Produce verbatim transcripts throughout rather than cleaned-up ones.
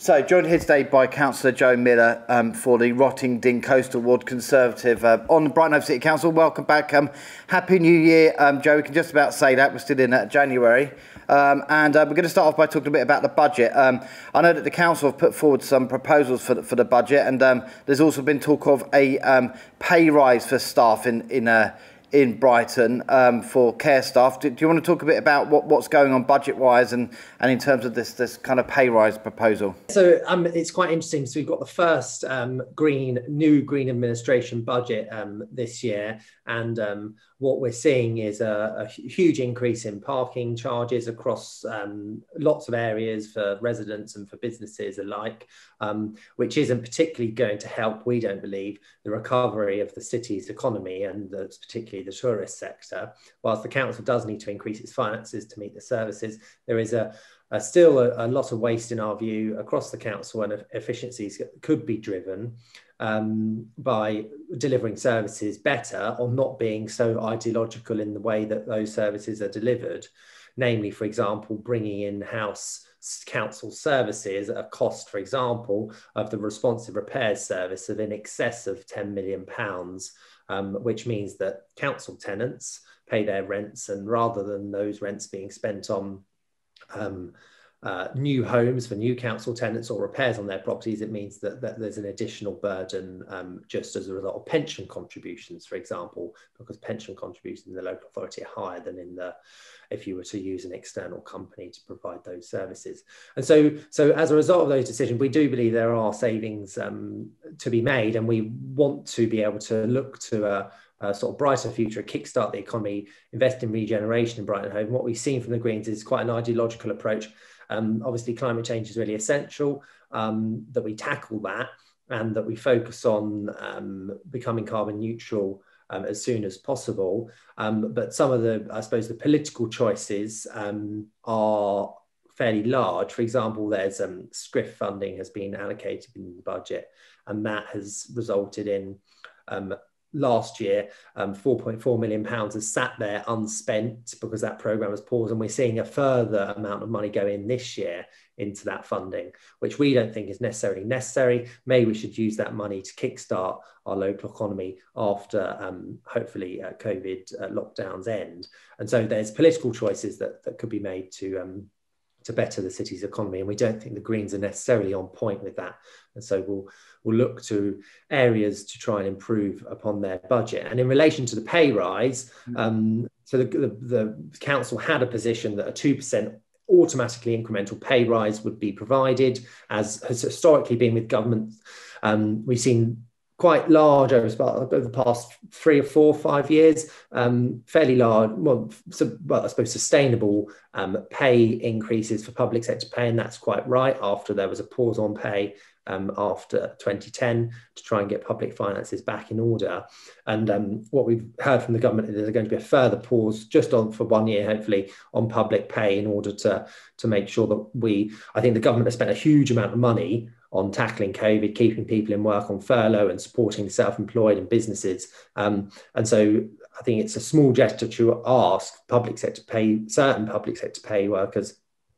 So, joined here today by Councillor Joe Miller um, for the Rottingdean Coastal Ward Conservative uh, on the Brighton Hove City Council. Welcome back. Um, Happy New Year, um, Joe. We can just about say that. We're still in uh, January. Um, and uh, we're going to start off by talking a bit about the budget. Um, I know that the council have put forward some proposals for the, for the budget, and um, there's also been talk of a um, pay rise for staff in in uh, in Brighton um, for care staff. Do, do you want to talk a bit about what, what's going on budget-wise and, and in terms of this this kind of pay rise proposal? So um, it's quite interesting. So we've got the first um, green, new Green administration budget um, this year, and um, what we're seeing is a, a huge increase in parking charges across um, lots of areas for residents and for businesses alike, um, which isn't particularly going to help, we don't believe, the recovery of the city's economy, and the, particularly the tourist sector. Whilst the council does need to increase its finances to meet the services, there is a, a still a, a lot of waste in our view across the council, and efficiencies could be driven um, by delivering services better or not being so ideological in the way that those services are delivered. Namely, for example, bringing in-house council services at a cost, for example, of the responsive repairs service of in excess of ten million pounds, um, which means that council tenants pay their rents, and rather than those rents being spent on um, uh, new homes for new council tenants or repairs on their properties, it means that, that there's an additional burden um, just as a result of pension contributions, for example, because pension contributions in the local authority are higher than in the if you were to use an external company to provide those services. And so, so as a result of those decisions, we do believe there are savings um, to be made, and we want to be able to look to a, a sort of brighter future, kickstart the economy, invest in regeneration in Brighton Hove. And what we've seen from the Greens is quite an ideological approach. Um, obviously, climate change is really essential, um, that we tackle that, and that we focus on um, becoming carbon neutral Um, as soon as possible. Um, but some of the, I suppose, the political choices um, are fairly large. For example, there's um, SCRIF funding has been allocated in the budget, and that has resulted in um, last year, um, four point four million pounds has sat there unspent because that programme was paused, and we're seeing a further amount of money go in this year into that funding, which we don't think is necessarily necessary. Maybe we should use that money to kickstart our local economy after um, hopefully uh, COVID uh, lockdowns end. And so there's political choices that, that could be made to um, to better the city's economy, and we don't think the Greens are necessarily on point with that. And so we'll we'll look to areas to try and improve upon their budget. And in relation to the pay rise, um, so the, the, the council had a position that a two percent automatically incremental pay rise would be provided, as has historically been with government. Um, we've seen quite large over the past three or four, five years, um, fairly large, well, so, well, I suppose sustainable um, pay increases for public sector pay, and that's quite right after there was a pause on pay um, after twenty ten to try and get public finances back in order. And um, what we've heard from the government is there's going to be a further pause just on for one year, hopefully, on public pay in order to, to make sure that we, I think the government has spent a huge amount of money on tackling COVID, keeping people in work on furlough and supporting the self-employed and businesses. Um, and so I think it's a small gesture to ask public sector pay, certain public sector pay workers,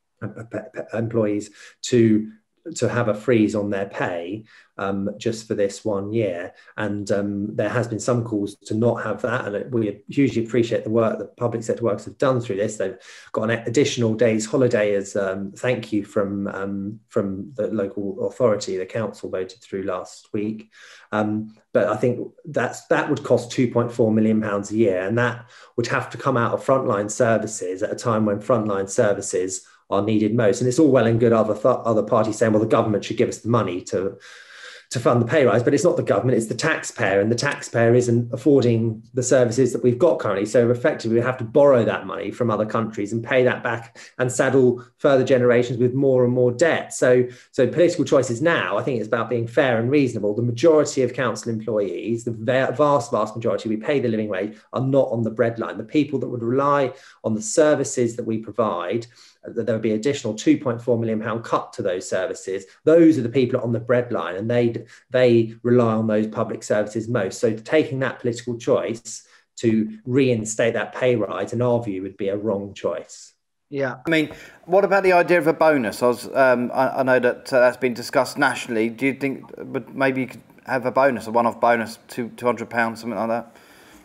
employees to to have a freeze on their pay um, just for this one year. And um, there has been some calls to not have that. And we hugely appreciate the work that public sector workers have done through this. They've got an additional day's holiday as um, thank you from, um, from the local authority. The council voted through last week. Um, but I think that's, that would cost two point four million pounds a year. And that would have to come out of frontline services at a time when frontline services are needed most. And it's all well and good other th- other parties saying, well, the government should give us the money to to fund the pay rise, but it's not the government, it's the taxpayer, and the taxpayer isn't affording the services that we've got currently. So effectively we have to borrow that money from other countries and pay that back and saddle further generations with more and more debt. So, so political choices now, I think it's about being fair and reasonable. The majority of council employees, the vast, vast majority, we pay the living wage, are not on the breadline. The people that would rely on the services that we provide, that there would be additional two point four million pound cut to those services. Those are the people on the breadline, and they they rely on those public services most. So taking that political choice to reinstate that pay rise, in our view, would be a wrong choice. Yeah, I mean, what about the idea of a bonus? I was, um, I, I know that uh, that's been discussed nationally. Do you think, but maybe you could have a bonus, a one-off bonus, two two hundred pounds, something like that?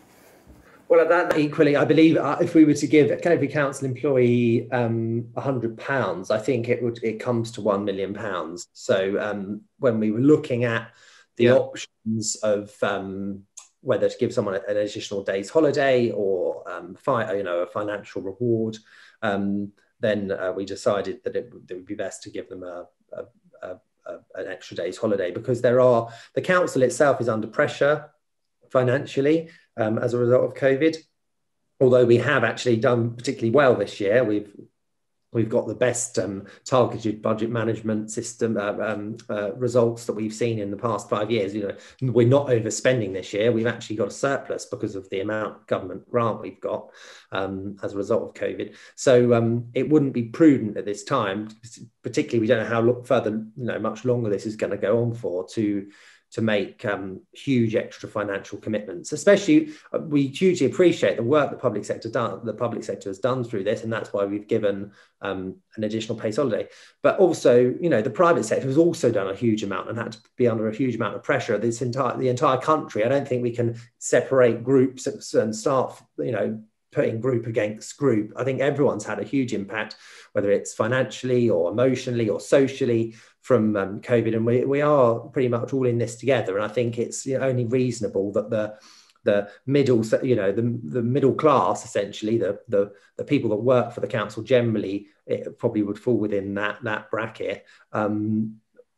Well, that equally, I believe uh, if we were to give a Canterbury Council employee um, one hundred pounds, I think it would it comes to one million pounds. So um, when we were looking at the Yeah. options of um, whether to give someone an additional day's holiday or um, fi- you know, a financial reward, um, then uh, we decided that it, it would be best to give them a, a, a, a an extra day's holiday, because there are the council itself is under pressure financially um, as a result of COVID. Although we have actually done particularly well this year, we've we've got the best um, targeted budget management system uh, um, uh, results that we've seen in the past five years. You know, we're not overspending this year. We've actually got a surplus because of the amount of government grant we've got um, as a result of COVID. So um, it wouldn't be prudent at this time, particularly we don't know how further, you know, much longer this is going to go on for, to to make um, huge extra financial commitments. Especially, uh, we hugely appreciate the work the public sector done, the public sector has done through this, and that's why we've given um, an additional paid holiday. But also, you know, the private sector has also done a huge amount and had to be under a huge amount of pressure. This entire the entire country. I don't think we can separate groups and start, you know, putting group against group. I think everyone's had a huge impact, whether it's financially or emotionally or socially, from um, COVID, and we, we are pretty much all in this together. And I think it's, you know, only reasonable that the the middle, you know, the, the middle class, essentially, the, the the people that work for the council generally, it probably would fall within that that bracket, um,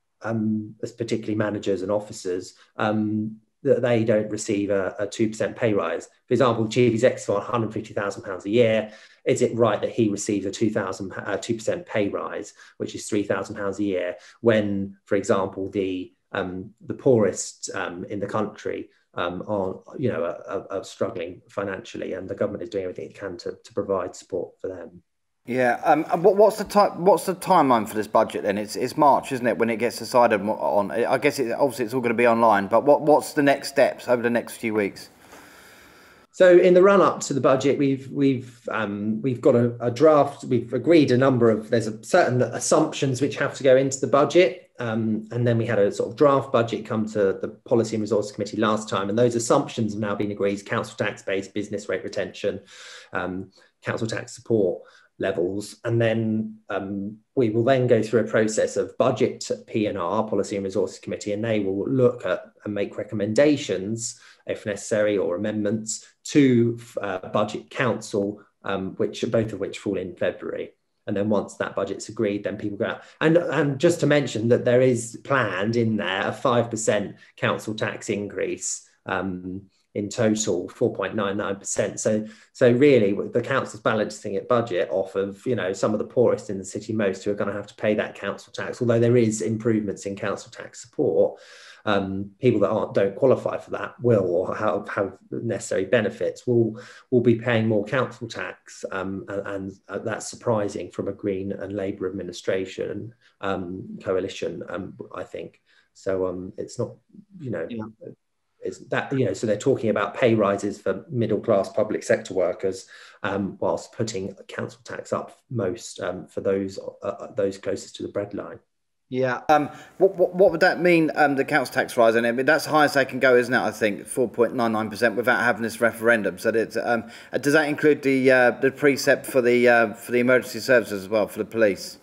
um, as particularly managers and officers, um, that they don't receive a, a two percent pay rise. For example, the chief executive on one hundred fifty thousand pounds a year. Is it right that he receives a two thousand uh, two percent pay rise, which is three thousand pounds a year, when, for example, the um, the poorest um, in the country um, are, you know, are, are struggling financially, and the government is doing everything it can to, to provide support for them. Yeah. Um. What, what's the time? What's the timeline for this budget then? It's it's March, isn't it, when it gets decided on? I guess it, obviously it's all going to be online. But what what's the next steps over the next few weeks? So in the run up to the budget, we've we've um, we've got a, a draft. We've agreed a number of there's a certain assumptions which have to go into the budget, um, and then we had a sort of draft budget come to the Policy and Resources Committee last time, and those assumptions have now been agreed: council tax base, business rate retention, um, council tax support levels, and then um, we will then go through a process of budget P and R, Policy and Resources Committee, and they will look at and make recommendations, if necessary, or amendments to uh, Budget Council, um, which both of which fall in February. And then once that budget's agreed, then people go out. And, and just to mention that there is planned in there a five percent council tax increase, um, in total four point nine nine percent. So, so really the council's balancing its budget off of, you know, some of the poorest in the city most who are going to have to pay that council tax. Although there is improvements in council tax support, um, people that aren't don't qualify for that will, or have, have necessary benefits, will will be paying more council tax, um, and, and uh, that's surprising from a Green and Labour administration um, coalition, um, I think. So um, it's not, you know. Yeah. Is that, you know, so they're talking about pay rises for middle class public sector workers, um, whilst putting council tax up most um, for those uh, those closest to the breadline. Yeah. Um. What, what what would that mean? Um. The council tax rise, and I mean, that's the highest they can go, isn't it? I think four point nine nine percent without having this referendum. So that um. Does that include the uh, the precept for the uh, for the emergency services as well, for the police?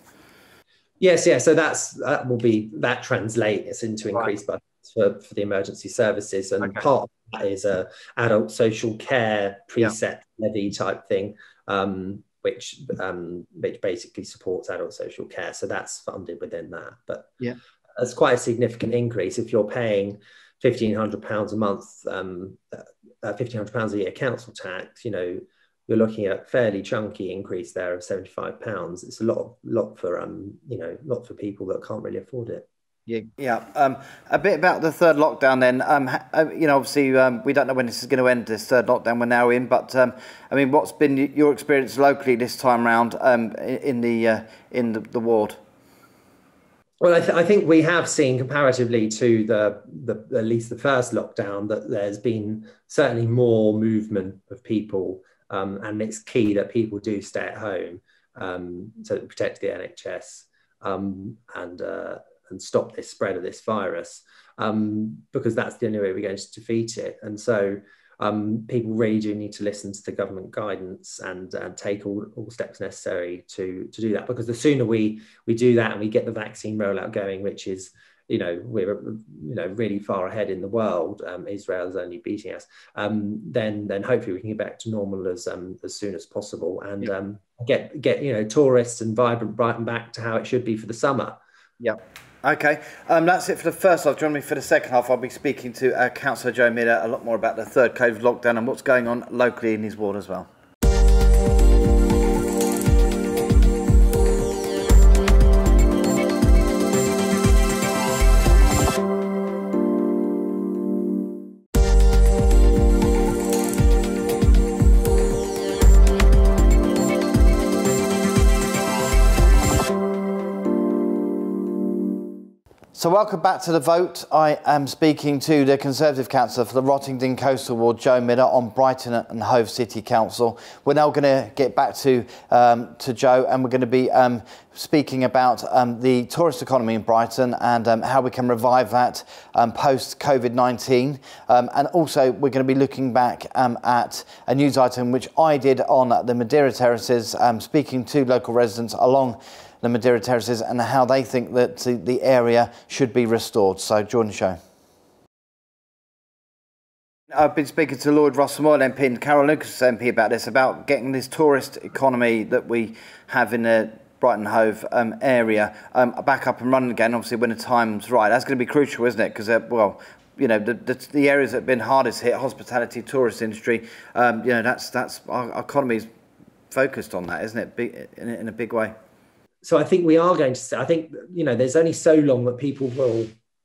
Yes. Yeah. So that's that will be that translates into increased budget. For, for the emergency services, and okay. Part of that is a adult social care preset yeah. levy type thing, um, which um, which basically supports adult social care. So that's funded within that. But yeah, it's quite a significant increase if you're paying fifteen hundred pounds a month, um, uh, fifteen hundred pounds a year council tax. You know, you're looking at a fairly chunky increase there of seventy-five pounds. It's a lot, lot for um, you know, lot for people that can't really afford it. Yeah, yeah. Um, a bit about the third lockdown then. Um, you know, obviously um, we don't know when this is going to end, this third lockdown we're now in, but um, I mean, what's been your experience locally this time round um, in the uh, in the, the ward? Well, I, th I think we have seen comparatively to the, the at least the first lockdown that there's been certainly more movement of people, um, and it's key that people do stay at home. um, so that we protect the N H S um, and uh, and stop this spread of this virus, um, because that's the only way we're going to defeat it. And so um, people really do need to listen to the government guidance and, and take all, all steps necessary to, to do that, because the sooner we, we do that and we get the vaccine rollout going, which is, you know, we're, you know, really far ahead in the world. Um, Israel is only beating us. Um, then, then hopefully we can get back to normal as um, as soon as possible, and yeah. um, get get you know tourists and vibrant Brighton back to how it should be for the summer. Yeah. Okay, um, that's it for the first half. Join me for the second half. I'll be speaking to uh, Councillor Joe Miller a lot more about the third COVID lockdown and what's going on locally in his ward as well. So welcome back to the vote. I am speaking to the Conservative Councillor for the Rottingdean Coastal Ward, Joe Miller, on Brighton and Hove City Council. We're now going to get back to um, to Joe, and we're going to be um, speaking about um, the tourist economy in Brighton and um, how we can revive that um, post COVID nineteen. Um, and also we're going to be looking back um, at a news item which I did on the Madeira Terraces, um, speaking to local residents along the Madeira Terraces and how they think that the area should be restored. So join the show. I've been speaking to Lloyd Russell-Moyle M P and Carol Lucas M P about this, about getting this tourist economy that we have in the Brighton Hove um, area um, back up and running again, obviously when the time's right. That's going to be crucial, isn't it? Because, uh, well, you know, the, the, the areas that have been hardest hit, hospitality, tourist industry, um, you know, that's, that's our economy's focused on that, isn't it, big, in, in a big way? So I think we are going to, I think, you know, there's only so long that people will,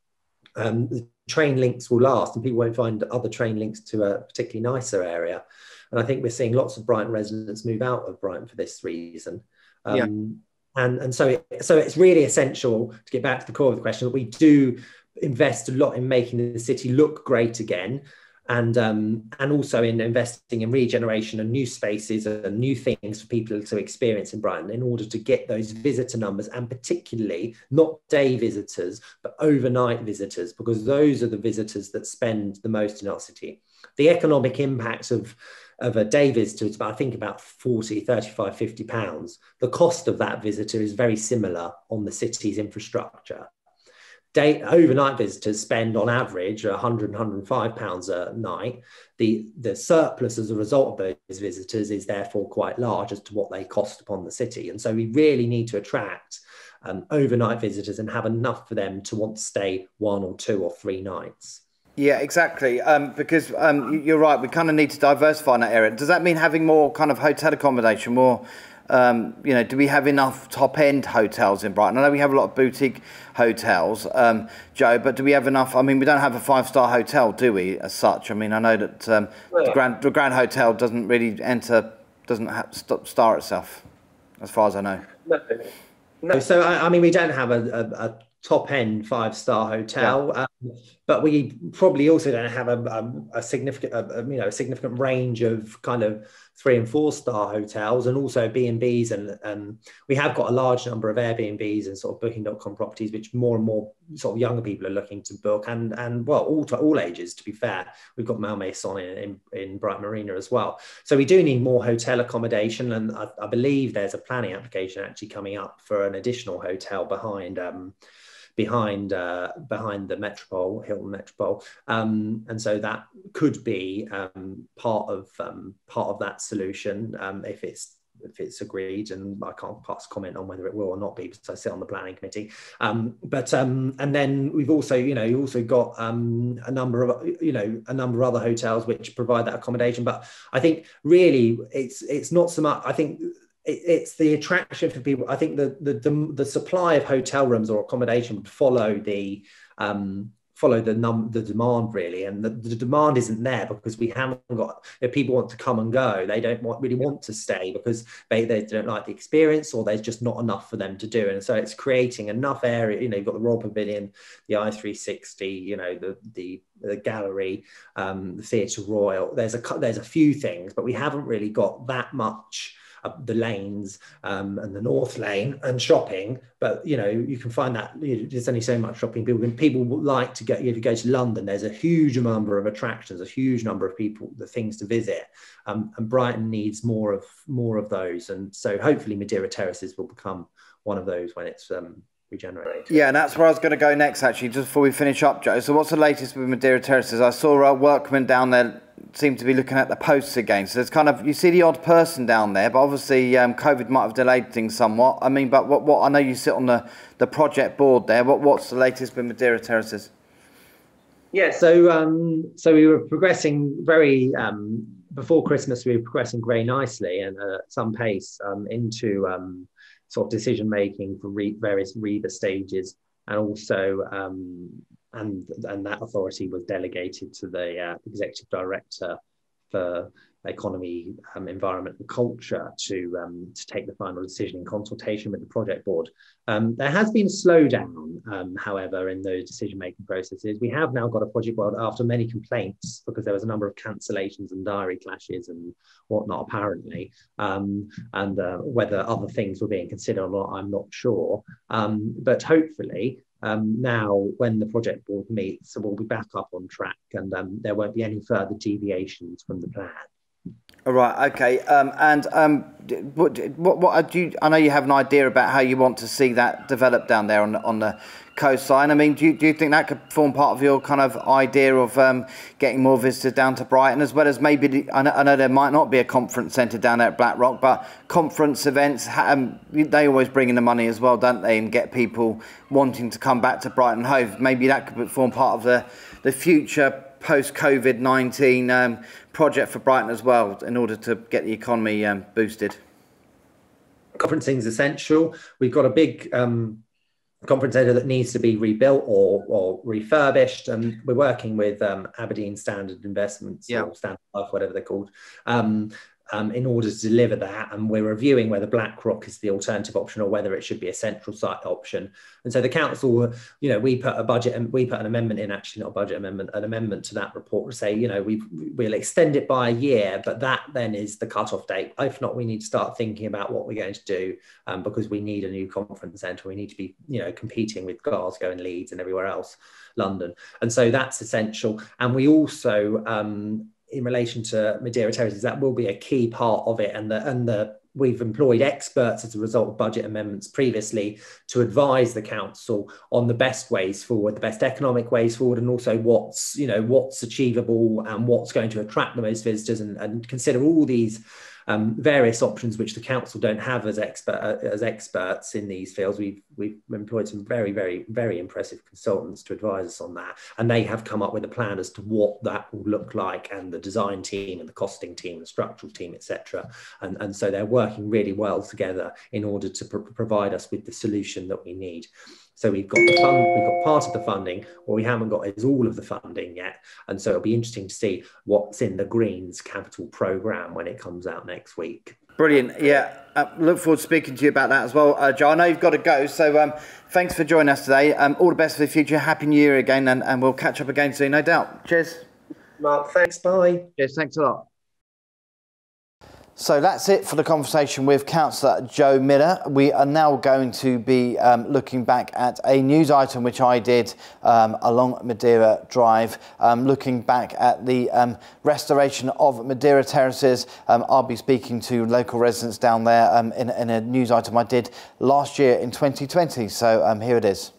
um, the train links will last and people won't find other train links to a particularly nicer area. And I think we're seeing lots of Brighton residents move out of Brighton for this reason. Um, yeah. And, and so, it, so it's really essential, to get back to the core of the question, that we do invest a lot in making the city look great again. And um, and also in investing in regeneration and new spaces and new things for people to experience in Brighton, in order to get those visitor numbers, and particularly not day visitors, but overnight visitors, because those are the visitors that spend the most in our city. The economic impacts of, of a day visitor is about, I think, about forty, thirty-five, fifty pounds. The cost of that visitor is very similar on the city's infrastructure. Day, overnight visitors spend on average one hundred, one hundred and five pounds a night. The, the surplus as a result of those visitors is therefore quite large as to what they cost upon the city. And so we really need to attract um, overnight visitors and have enough for them to want to stay one or two or three nights. Yeah, exactly. Um, because um, you're right, we kind of need to diversify in that area. Does that mean having more kind of hotel accommodation, more... Um, you know, do we have enough top-end hotels in Brighton? I know we have a lot of boutique hotels, um, Joe, but do we have enough? I mean, we don't have a five-star hotel, do we, as such? I mean, I know that um, the, Grand, the Grand Hotel doesn't really enter, doesn't have, star itself, as far as I know. No, no. So, I, I mean, we don't have a, a, a top-end five-star hotel, yeah. um, but we probably also don't have a, a, a significant, a, you know, a significant range of kind of three and four star hotels, and also B and Bs, and um, we have got a large number of Airbnbs and sort of booking dot com properties, which more and more sort of younger people are looking to book, and and well, all to all ages, to be fair. We've got Malmaison in, in, in Brighton Marina as well. So we do need more hotel accommodation, and I, I believe there's a planning application actually coming up for an additional hotel behind um, behind uh, behind the Metropole, Hilton Metropole, um, and so that could be um, part of um, part of that solution um, if it's if it's agreed. And I can't pass comment on whether it will or not be, because I sit on the planning committee. Um, but um, and then we've also, you know, you also got um, a number of, you know, a number of other hotels which provide that accommodation. But I think really it's it's not so much. I think. It's the attraction for people. I think the, the the the supply of hotel rooms or accommodation would follow the um, follow the num the demand, really, and the, the demand isn't there because we haven't got. If people want to come and go, they don't want, really want to stay because they, they don't like the experience, or there's just not enough for them to do. And so it's creating enough area. You know, you've got the Royal Pavilion, the I three sixty, you know, the the the gallery, um, the Theatre Royal. There's a there's a few things, but we haven't really got that much uh, the lanes um, and the North Lane and shopping. But, you know, you can find that you know, there's only so much shopping. People can, people like to go, if you go to London, there's a huge number of attractions, a huge number of people, the things to visit. Um, and Brighton needs more of more of those. And so hopefully Madeira Terraces will become one of those when it's um, regenerated. Yeah, and that's where I was going to go next, actually, just before we finish up, Joe. So what's the latest with Madeira Terraces? I saw a workman down there seem to be looking at the posts again. So there's kind of, you see the odd person down there, but obviously um, COVID might have delayed things somewhat. I mean, but what, what I know you sit on the, the project board there. What, what's the latest with Madeira Terraces? Yeah, so um, so we were progressing very, um, before Christmas, we were progressing very nicely and uh, at some pace um, into um, sort of decision making for re various REBA stages, and also um, and and that authority was delegated to the uh, executive director for economy, um, environment and culture to um, to take the final decision in consultation with the project board. Um, there has been a slowdown, um, however, in those decision-making processes. We have now got a project board after many complaints because there was a number of cancellations and diary clashes and whatnot, apparently, um, and uh, whether other things were being considered or not, I'm not sure. Um, but hopefully, Um, now, when the project board meets, so we'll be back up on track, and um, there won't be any further deviations from the plan. All right, okay. Um, and um, what, what, what do you, I know you have an idea about how you want to see that develop down there on the, on the coastline. I mean, do you, do you think that could form part of your kind of idea of um, getting more visitors down to Brighton, as well as maybe, the, I, know, I know there might not be a conference centre down there at Blackrock, but conference events, um, they always bring in the money as well, don't they, and get people wanting to come back to Brighton Hove. Maybe that could form part of the, the future post COVID nineteen um, project for Brighton as well, in order to get the economy um, boosted. Conferencing is essential. We've got a big um, conference centre that needs to be rebuilt or, or refurbished, and we're working with um, Aberdeen Standard Investments, yeah. or Standard Life, whatever they're called, um, um, in order to deliver that. And we're reviewing whether Blackrock is the alternative option or whether it should be a central site option. And so the council, you know, we put a budget and we put an amendment in, actually not a budget amendment, an amendment to that report to say, you know, we we'll extend it by a year, but that then is the cutoff date. If not, we need to start thinking about what we're going to do, um, because we need a new conference centre. We need to be, you know, competing with Glasgow and Leeds and everywhere else, London. And so that's essential. And we also, um, in relation to Madeira Terraces, that will be a key part of it. And the, and the, we've employed experts as a result of budget amendments previously to advise the council on the best ways forward, the best economic ways forward, and also what's, you know, what's achievable and what's going to attract the most visitors, and, and consider all these Um, various options which the council don't have as expert as experts in these fields. We've we've employed some very very very impressive consultants to advise us on that, and they have come up with a plan as to what that will look like, and the design team and the costing team, the structural team, et cetera. And and so they're working really well together in order to pr provide us with the solution that we need. So we've got the fund, we've got part of the funding. What we haven't got is all of the funding yet. And so it'll be interesting to see what's in the Greens capital programme when it comes out next week. Brilliant. Yeah, uh, look forward to speaking to you about that as well. Uh, Joe, I know you've got to go, so um, thanks for joining us today. Um, all the best for the future. Happy New Year again, and, and we'll catch up again soon, no doubt. Cheers. Mark, thanks. Bye. Cheers. Thanks a lot. So that's it for the conversation with Councillor Joe Miller. We are now going to be um, looking back at a news item which I did um, along Madeira Drive, um, looking back at the um, restoration of Madeira Terraces. Um, I'll be speaking to local residents down there um, in, in a news item I did last year in twenty twenty. So um, here it is.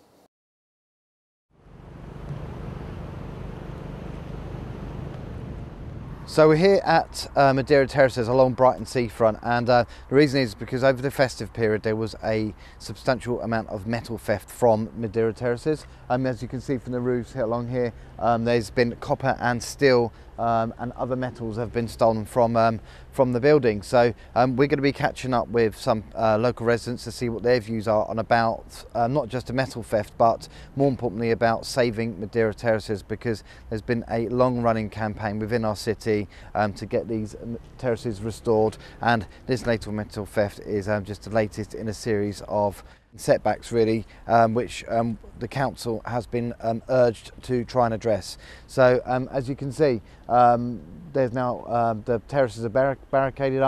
So we're here at uh, Madeira Terraces along Brighton seafront, and uh, the reason is because over the festive period there was a substantial amount of metal theft from Madeira Terraces. Um, as you can see from the roofs along here, um, there's been copper and steel um, and other metals have been stolen from um, from the building. So um, we're going to be catching up with some uh, local residents to see what their views are on about uh, not just a metal theft, but more importantly about saving Madeira Terraces, because there's been a long-running campaign within our city um, to get these terraces restored, and this latest metal theft is um, just the latest in a series of setbacks really, um, which um, the council has been um, urged to try and address. So um, as you can see, um, there's now uh, the terraces are barric barricaded up.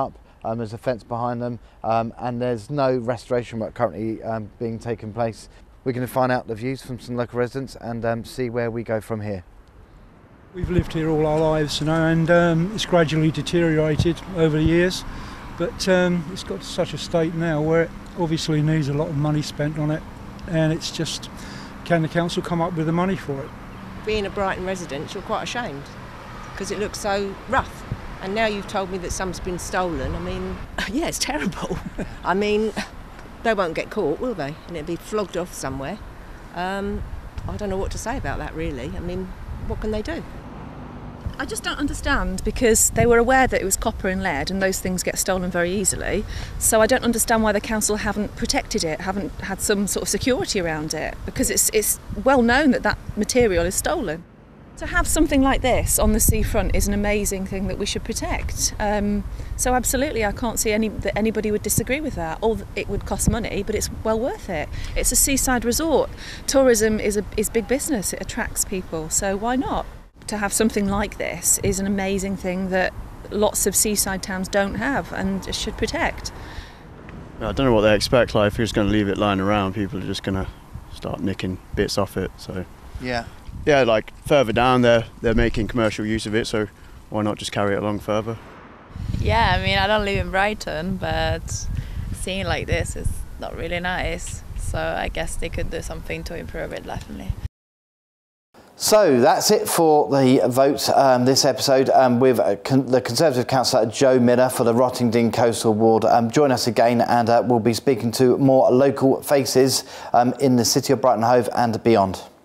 Um, there's a fence behind them, um, and there's no restoration work currently um, being taken place. We're going to find out the views from some local residents and um, see where we go from here. We've lived here all our lives, you know, and um, it's gradually deteriorated over the years, but um, it's got to such a state now where it obviously needs a lot of money spent on it, and it's just, can the council come up with the money for it? Being a Brighton resident, you're quite ashamed because it looks so rough, and now you've told me that some's been stolen. I mean, yeah, it's terrible. I mean, they won't get caught, will they? And it'll be flogged off somewhere. Um, I don't know what to say about that, really. I mean, what can they do? I just don't understand, because they were aware that it was copper and lead and those things get stolen very easily. So I don't understand why the council haven't protected it, haven't had some sort of security around it, because it's, it's well known that that material is stolen. To have something like this on the seafront is an amazing thing that we should protect. Um, so absolutely, I can't see any that anybody would disagree with that. Or it would cost money, but it's well worth it. It's a seaside resort. Tourism is a is big business. It attracts people. So why not? To have something like this is an amazing thing that lots of seaside towns don't have and should protect. I don't know what they expect. Like, if you're just going to leave it lying around, people are just going to start nicking bits off it. So yeah, yeah, like further down there, they're making commercial use of it. So why not just carry it along further? Yeah, I mean, I don't live in Brighton, but seeing like this is not really nice. So I guess they could do something to improve it, definitely. So that's it for the vote um, this episode um, with uh, con the Conservative Councillor Joe Miller for the Rottingdean Coastal Ward. Um, join us again, and uh, we'll be speaking to more local faces um, in the city of Brighton Hove and beyond.